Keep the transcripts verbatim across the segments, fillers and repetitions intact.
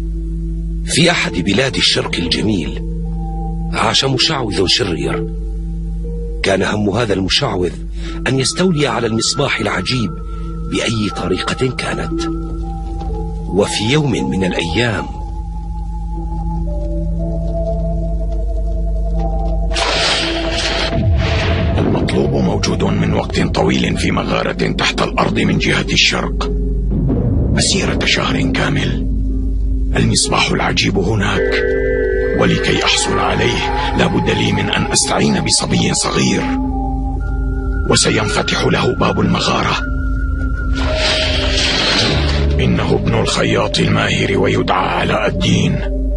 في أحد بلاد الشرق الجميل عاش مشعوذ شرير. كان هم هذا المشعوذ أن يستولي على المصباح العجيب بأي طريقة كانت. وفي يوم من الأيام المطلوب موجود من وقت طويل في مغارة تحت الأرض من جهة الشرق، مسيرة شهر كامل. المصباح العجيب هناك، ولكي أحصل عليه لابد لي من أن أستعين بصبي صغير، وسينفتح له باب المغارة. إنه ابن الخياط الماهر ويدعى علاء الدين.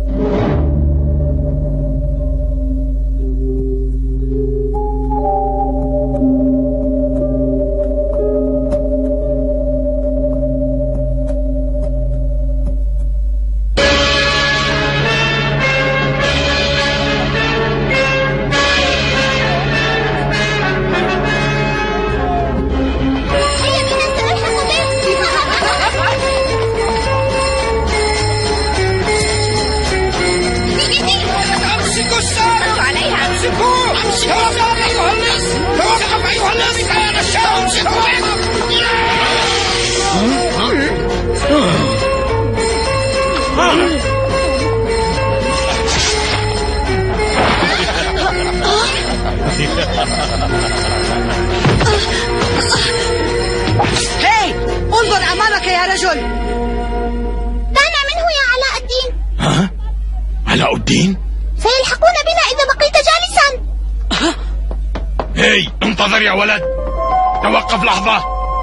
هاي انظر أمامك يا رجل. دعنا منه يا علاء الدين. ها؟ علاء الدين؟ سيلحقون بنا إذا بقيت جالسا. هاي انتظر يا ولد، توقف لحظة.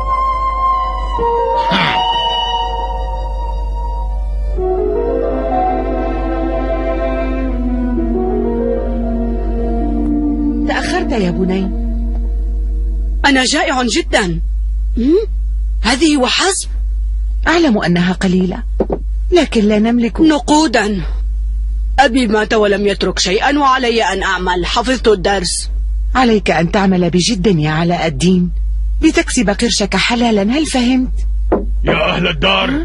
تأخرت يا بني. أنا جائع جدا. هذه وحسب. أعلم أنها قليلة، لكن لا نملك نقودا. أبي مات ولم يترك شيئا، وعلي أن أعمل. حفظت الدرس. عليك أن تعمل بجد يا علاء الدين لتكسب قرشك حلالا. هل فهمت؟ يا أهل الدار،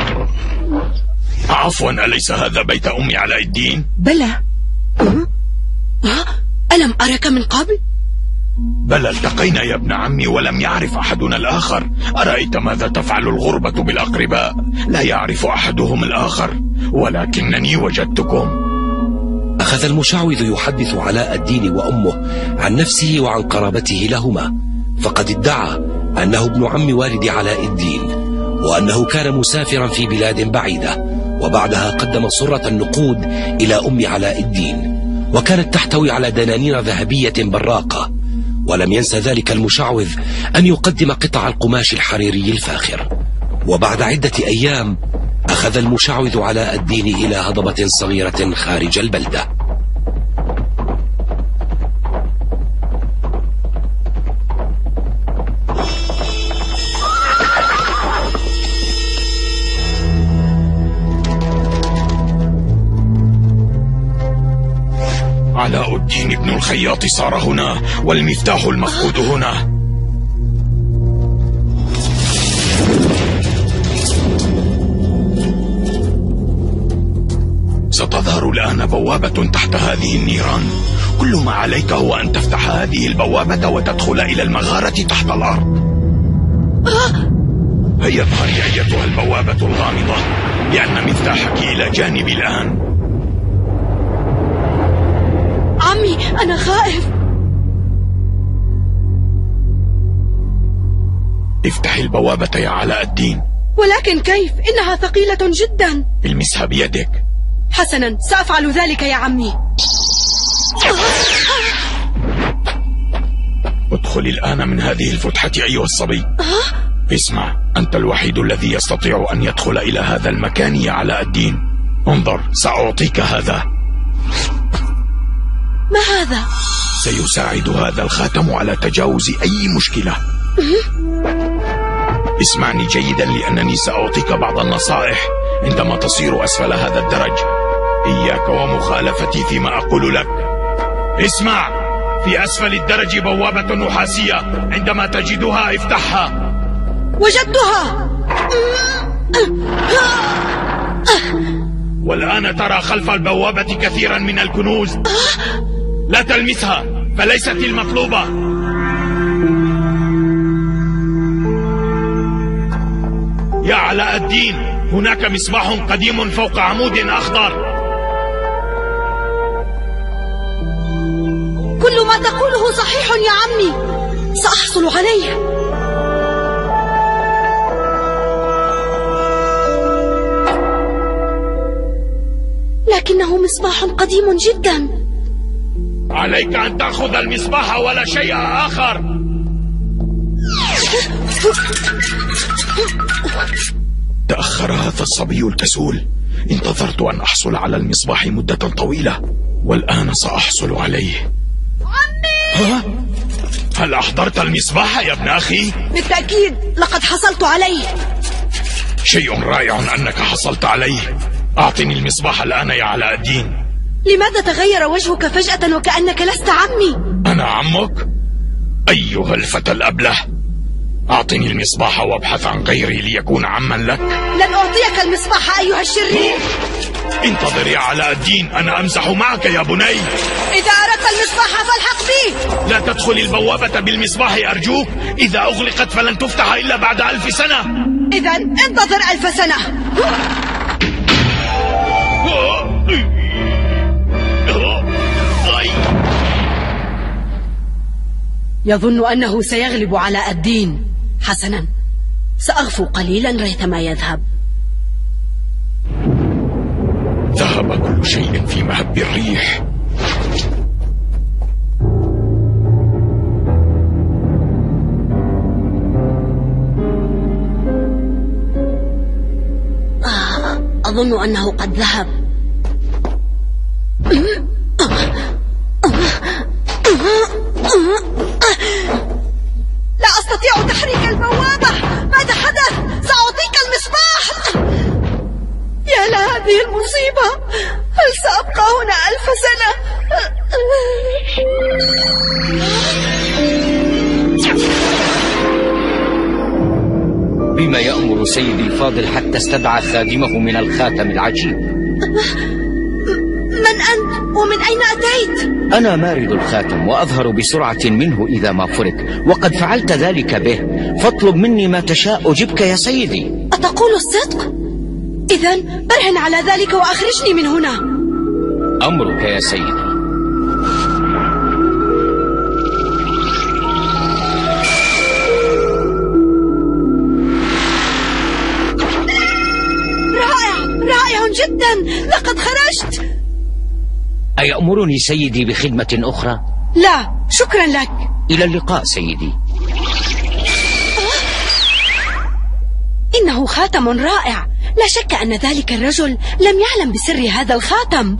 عفوا، أليس هذا بيت أم علاء الدين؟ بلى. أه؟ ألم أرك من قبل؟ بلى، التقينا يا ابن عمي ولم يعرف أحدنا الآخر. أرأيت ماذا تفعل الغربة بالأقرباء؟ لا يعرف أحدهم الآخر، ولكنني وجدتكم. أخذ المشعوذ يحدث علاء الدين وأمه عن نفسه وعن قرابته لهما، فقد ادعى أنه ابن عم والد علاء الدين، وأنه كان مسافرا في بلاد بعيدة، وبعدها قدم صرة النقود إلى أم علاء الدين، وكانت تحتوي على دنانير ذهبية براقة. ولم ينسى ذلك المشعوذ أن يقدم قطع القماش الحريري الفاخر. وبعد عدة أيام أخذ المشعوذ علاء الدين إلى هضبة صغيرة خارج البلدة. علاء الدين ابن الخياط صار هنا، والمفتاح المفقود هنا. ستظهر الآن بوابة تحت هذه النيران. كل ما عليك هو أن تفتح هذه البوابة وتدخل إلى المغارة تحت الأرض. هيا اظهري أيتها البوابة الغامضة، لأن مفتاحك إلى جانبي الآن. عمي، أنا خائف. افتحي البوابة يا علاء الدين. ولكن كيف؟ إنها ثقيلة جدا. المسها بيدك. حسنا، سأفعل ذلك يا عمي. ادخل الآن من هذه الفتحة أيها الصبي. اسمع، أنت الوحيد الذي يستطيع أن يدخل إلى هذا المكان يا علاء الدين. انظر، سأعطيك هذا. ما هذا؟ سيساعد هذا الخاتم على تجاوز أي مشكلة. اسمعني جيدا، لأنني سأعطيك بعض النصائح عندما تصير أسفل هذا الدرج. إياك ومخالفتي فيما أقول لك. اسمع، في أسفل الدرج بوابة نحاسية، عندما تجدها افتحها. وجدتها. والآن ترى خلف البوابة كثيرا من الكنوز. لا تلمسها فليست المطلوبة. يا علاء الدين، هناك مصباح قديم فوق عمود أخضر. كل ما تقوله صحيح يا عمي، سأحصل عليه. لكنه مصباح قديم جدا. عليك أن تأخذ المصباح ولا شيء آخر. تأخر هذا الصبي الكسول. انتظرت أن أحصل على المصباح مدة طويلة، والآن سأحصل عليه. عمي! ها؟ هل أحضرت المصباح يا ابن أخي؟ بالتأكيد لقد حصلت عليه. شيء رائع أنك حصلت عليه. أعطني المصباح الآن يا علاء الدين. لماذا تغير وجهك فجأة وكأنك لست عمي؟ أنا عمك؟ أيها الفتى الأبله، أعطني المصباح وابحث عن غيري ليكون عما لك. لن أعطيك المصباح أيها الشرير. انتظر يا علاء الدين، أنا أمزح معك يا بني. إذا أردت المصباح فالحق بي. لا تدخل البوابة بالمصباح أرجوك. إذا أغلقت فلن تفتح إلا بعد ألف سنة. إذا انتظر ألف سنة. يظن أنه سيغلب علاء الدين. حسنا، سأغفو قليلا ريثما يذهب. ذهب كل شيء في مهب الريح. آه، أظن أنه قد ذهب. لا أستطيع تحريك البوابة. ماذا حدث؟ سأعطيك المصباح. يا لهذه المصيبة، هل سأبقى هنا ألف سنة؟ بما يأمر سيدي الفاضل حتى استدعى خادمه من الخاتم العجيب؟ من أنت ومن أين أتيت؟ أنا مارد الخاتم، وأظهر بسرعة منه إذا ما فرق، وقد فعلت ذلك به، فاطلب مني ما تشاء أجبك يا سيدي. أتقول الصدق؟ إذن برهن على ذلك وأخرجني من هنا. أمرك يا سيدي. رائع رائع جدا، لقد خرجت. أيأمرني سيدي بخدمة أخرى؟ لا شكرا لك. إلى اللقاء سيدي. إنه خاتم رائع، لا شك أن ذلك الرجل لم يعلم بسر هذا الخاتم.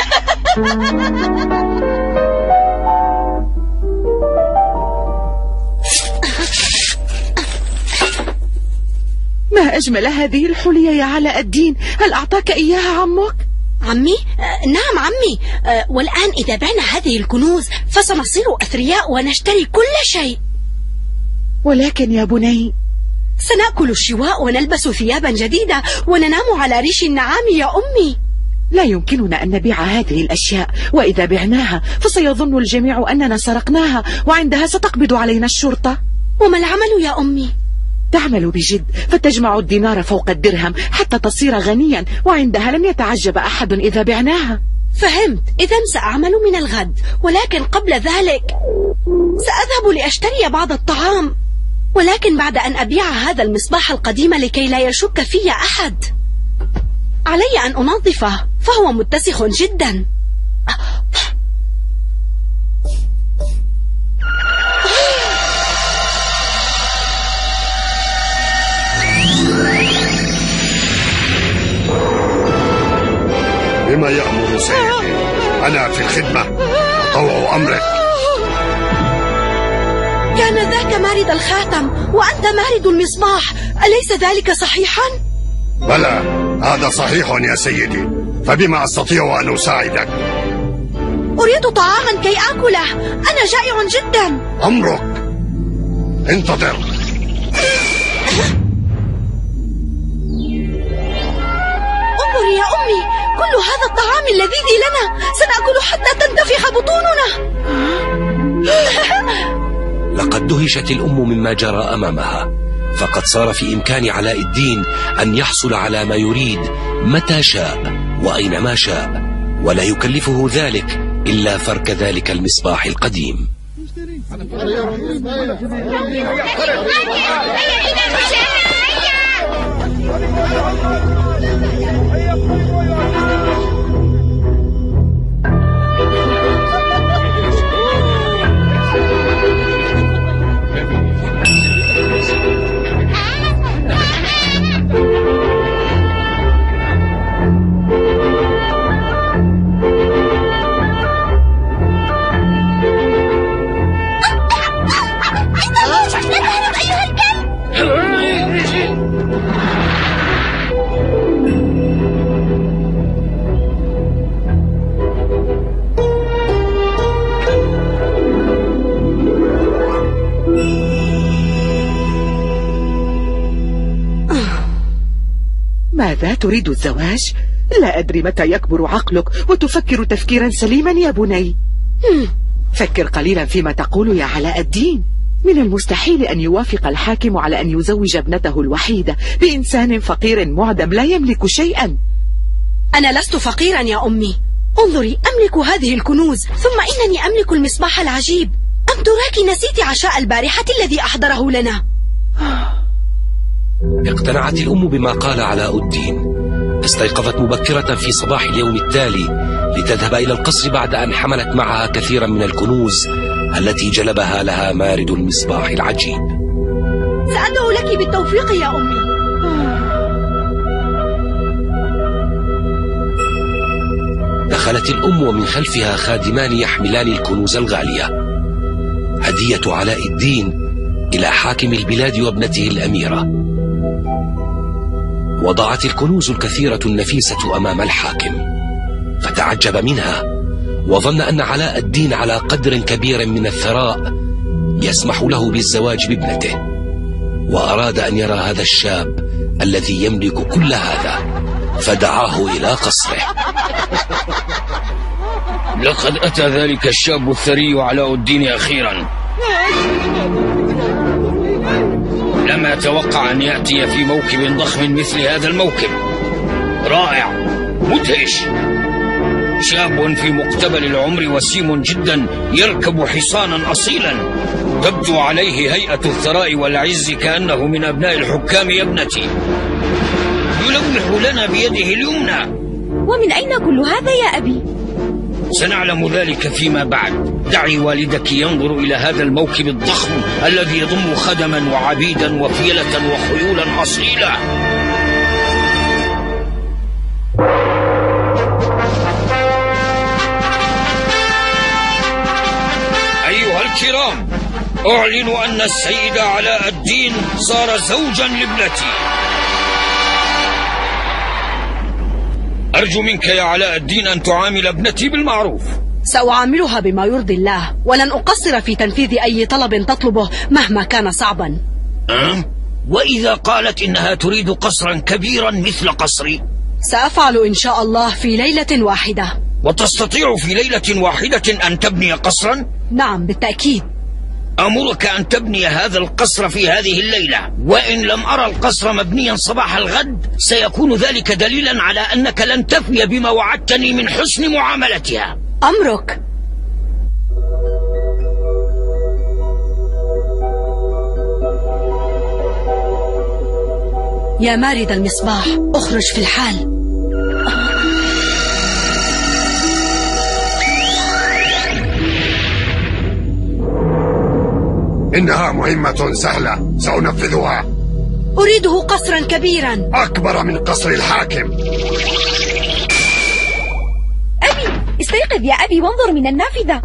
ما أجمل هذه الحلية يا علاء الدين. هل أعطاك إياها عمك؟ عمي؟ آه نعم عمي. آه والآن إذا بعنا هذه الكنوز فسنصير أثرياء ونشتري كل شيء. ولكن يا بني، سنأكل الشواء ونلبس ثيابا جديدة وننام على ريش النعام يا أمي. لا يمكننا أن نبيع هذه الأشياء، وإذا بعناها فسيظن الجميع أننا سرقناها، وعندها ستقبض علينا الشرطة. وما العمل يا أمي؟ تعمل بجد فتجمع الدينار فوق الدرهم حتى تصير غنيا، وعندها لن يتعجب أحد إذا بعناها. فهمت. إذا سأعمل من الغد، ولكن قبل ذلك سأذهب لأشتري بعض الطعام، ولكن بعد أن أبيع هذا المصباح القديم لكي لا يشك في أحد. علي أن أنظفه فهو متسخ جدا. بما يأمر سيدي؟ أنا في الخدمة، أطوع أمرك. كان ذاك مارد الخاتم وأنت مارد المصباح، أليس ذلك صحيحا؟ بلى، هذا صحيح يا سيدي، فبما أستطيع أن أساعدك؟ أريد طعاما كي أكله، أنا جائع جدا. أمرك، انتظر. انظري يا أمي، كل هذا الطعام اللذيذ لنا؟ سنأكل حتى تنتفخ بطوننا. لقد دهشت الأم مما جرى أمامها، فقد صار في إمكان علاء الدين أن يحصل على ما يريد متى شاء وأينما شاء، ولا يكلفه ذلك إلا فرك ذلك المصباح القديم. ماذا تريد الزواج؟ لا أدري متى يكبر عقلك وتفكر تفكيرا سليما يا بني. فكر قليلا فيما تقول يا علاء الدين. من المستحيل أن يوافق الحاكم على أن يزوج ابنته الوحيدة بإنسان فقير معدم لا يملك شيئا. أنا لست فقيرا يا أمي، انظري، أملك هذه الكنوز، ثم إنني أملك المصباح العجيب. أم تراك نسيت عشاء البارحة الذي أحضره لنا؟ اقتنعت الأم بما قال علاء الدين. استيقظت مبكرة في صباح اليوم التالي لتذهب إلى القصر بعد أن hملت معها كثيرا من الكنوز التي جلبها لها مارد المصباح العجيب. سأدعو لك بالتوفيق يا أمي. دخلت الأم ومن خلفها خادمان يحملان الكنوز الغالية، هدية علاء الدين إلى حاكم البلاد وابنته الأميرة. وضعت الكنوز الكثيرة النفيسة أمام الحاكم، فتعجب منها وظن أن علاء الدين على قدر كبير من الثراء يسمح له بالزواج بابنته، وأراد أن يرى هذا الشاب الذي يملك كل هذا، فدعاه إلى قصره. لقد أتى ذلك الشاب الثري علاء الدين أخيرا. لم أتوقع أن يأتي في موكب ضخم مثل هذا الموكب. رائع، مدهش، شاب في مقتبل العمر وسيم جدا يركب حصانا أصيلا، تبدو عليه هيئة الثراء والعز كأنه من أبناء الحكام يا ابنتي. يلوح لنا بيده اليمنى. ومن أين كل هذا يا أبي؟ سنعلم ذلك فيما بعد. دعي والدك ينظر إلى هذا الموكب الضخم الذي يضم خدما وعبيدا وفيلة وخيولا أصيلة. أيها الكرام، أعلن أن السيد علاء الدين صار زوجا لابنتي. أرجو منك يا علاء الدين أن تعامل ابنتي بالمعروف. سأعاملها بما يرضي الله، ولن أقصر في تنفيذ أي طلب تطلبه مهما كان صعبا. أه؟ وإذا قالت إنها تريد قصرا كبيرا مثل قصري؟ سأفعل إن شاء الله في ليلة واحدة. وتستطيع في ليلة واحدة أن تبني قصرا؟ نعم بالتأكيد. أمرك أن تبني هذا القصر في هذه الليلة، وإن لم أرى القصر مبنيا صباح الغد سيكون ذلك دليلا على أنك لن تفي بما وعدتني من حسن معاملتها. أمرك. يا مارد المصباح، اخرج في الحال. إنها مهمة سهلة، سأنفذها. أريده قصرا كبيرا أكبر من قصر الحاكم. أبي استيقظ يا أبي وانظر من النافذة.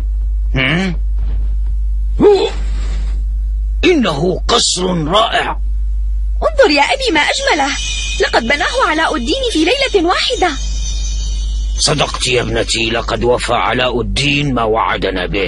إنه قصر رائع. انظر يا أبي ما أجمله، لقد بناه علاء الدين في ليلة واحدة. صدقت يا ابنتي، لقد وفى علاء الدين ما وعدنا به.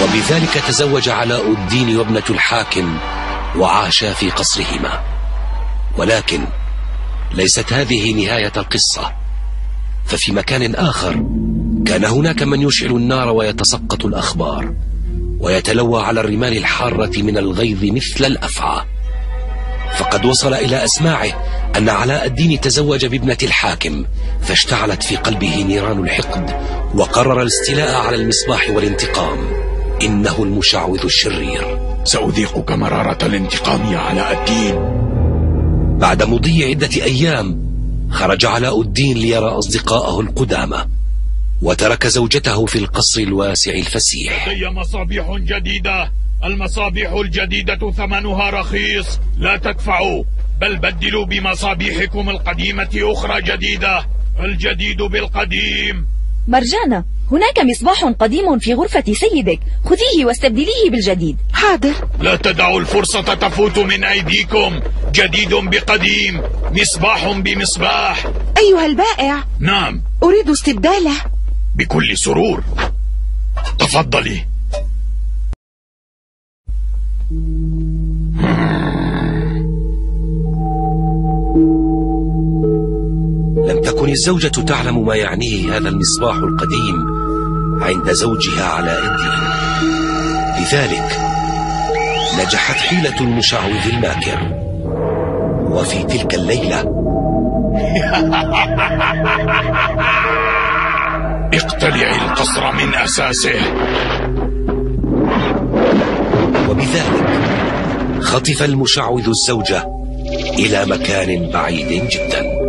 وبذلك تزوج علاء الدين وابنة الحاكم وعاشا في قصرهما. ولكن ليست هذه نهاية القصة، ففي مكان آخر كان هناك من يشعل النار ويتسقط الأخبار ويتلوى على الرمال الحارة من الغيظ مثل الأفعى. فقد وصل إلى أسماعه أن علاء الدين تزوج بابنة الحاكم، فاشتعلت في قلبه نيران الحقد وقرر الاستيلاء على المصباح والانتقام. إنه المشعوذ الشرير. سأذيقك مرارة الانتقام يا علاء الدين. بعد مضي عدة أيام خرج علاء الدين ليرى أصدقاءه القدامى، وترك زوجته في القصر الواسع الفسيح. لدي مصابيح جديدة، المصابيح الجديدة ثمنها رخيص، لا تدفعوا بل بدلوا بمصابيحكم القديمة أخرى جديدة. الجديد بالقديم. مرجانة، هناك مصباح قديم في غرفة سيدك، خذيه واستبدليه بالجديد. حاضر. لا تدعوا الفرصة تفوت من أيديكم. جديد بقديم، مصباح بمصباح. أيها البائع. نعم. أريد استبداله. بكل سرور، تفضلي. لم تكن الزوجة تعلم ما يعنيه هذا المصباح القديم عند زوجها علاء الدين، لذلك نجحت حيلة المشعوذ الماكر. وفي تلك الليلة اقتلعي القصر من أساسه. وبذلك خطف المشعوذ الزوجة إلى مكان بعيد جدا.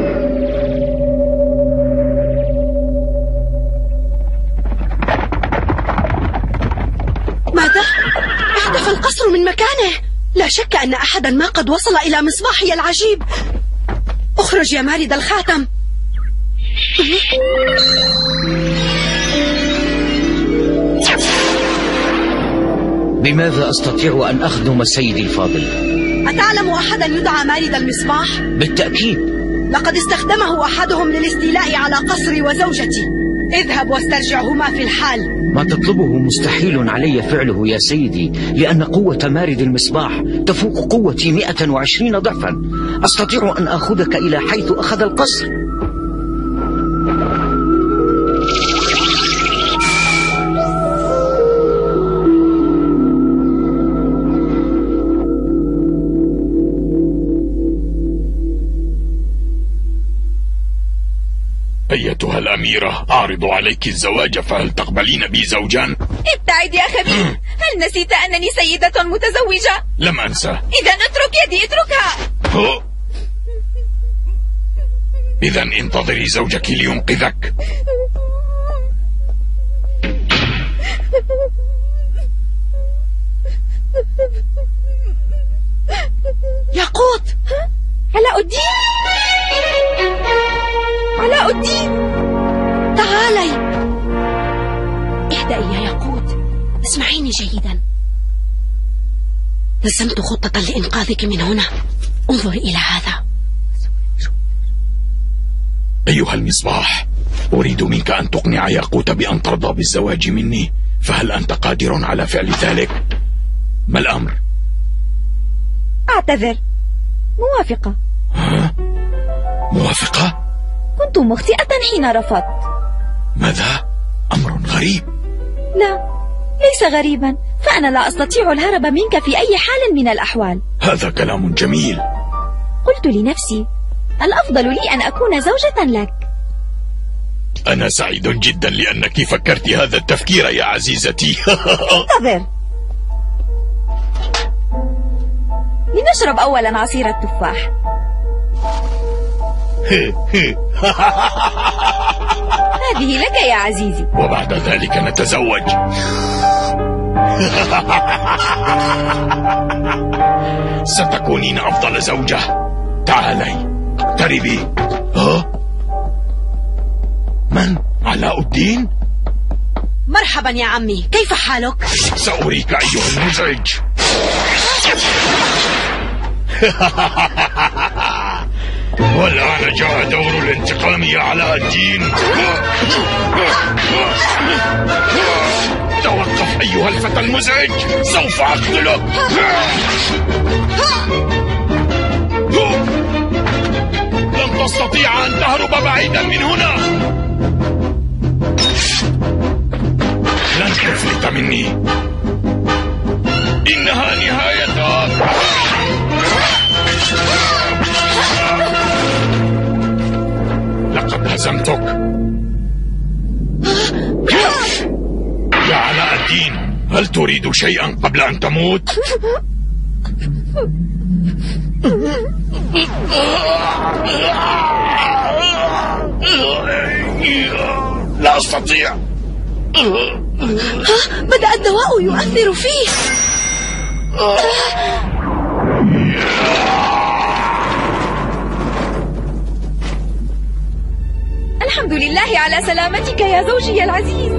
ماذا؟ اختفى القصر من مكانه. لا شك أن أحدا ما قد وصل إلى مصباحي العجيب. اخرج يا مارد الخاتم. بماذا أستطيع أن أخدم سيدي الفاضل؟ أتعلم أحدا يدعى مارد المصباح؟ بالتأكيد. لقد استخدمه أحدهم للاستيلاء على قصري وزوجتي. اذهب واسترجعهما في الحال. ما تطلبه مستحيل علي فعله يا سيدي، لأن قوة مارد المصباح تفوق قوتي مئة وعشرين ضعفا. أستطيع أن أخذك إلى حيث أخذ القصر. أيتها الأميرة، أعرض عليك الزواج، فهل تقبلين بي زوجا؟ ابتعد يا خبيث. هل نسيت أنني سيدة متزوجة؟ لم أنسى. إذا اترك يدي، اتركها. إذا انتظري زوجك لينقذك. ياقوت. علاء الدين، علاء الدين، تعالي. اهدئي يا ياقوت، اسمعيني جيدا. رسمت خطة لإنقاذك من هنا. انظري إلى هذا. أيها المصباح، أريد منك أن تقنع ياقوت بأن ترضى بالزواج مني، فهل أنت قادر على فعل ذلك؟ ما الأمر؟ أعتذر، موافقة. ها؟ موافقة؟ كنت مخطئة حين رفضت. ماذا؟ أمر غريب. لا، ليس غريبا، فأنا لا أستطيع الهرب منك في أي حال من الأحوال. هذا كلام جميل. قلت لنفسي الأفضل لي أن أكون زوجة لك. أنا سعيد جدا لأنك فكرت هذا التفكير يا عزيزتي. انتظر، لنشرب أولا عصير التفاح. هذه لك يا عزيزي، وبعد ذلك نتزوج. ستكونين أفضل زوجة. تعالي اقتربي. ها؟ من؟ علاء الدين؟ مرحبا يا عمي، كيف حالك؟ سأريك أيها المزعج. والآن جاء دور الانتقام يا علاء الدين. توقف أيها الفتى المزعج، سوف أقتلك. لن تستطيع أن تهرب بعيدا من هنا. لن تفلت مني، إنها نهايتك. لقد هزمتك يا علاء الدين. هل تريد شيئا قبل أن تموت؟ لا أستطيع. بدأ الدواء يؤثر فيه. الحمد لله على سلامتك يا زوجي العزيز.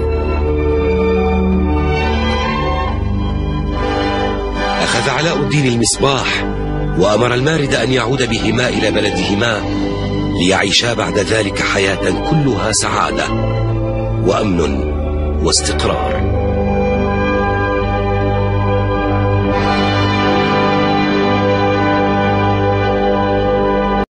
أخذ علاء الدين المصباح وأمر المارد أن يعود بهما إلى بلدهما ليعيشا بعد ذلك حياة كلها سعادة وأمن واستقرار.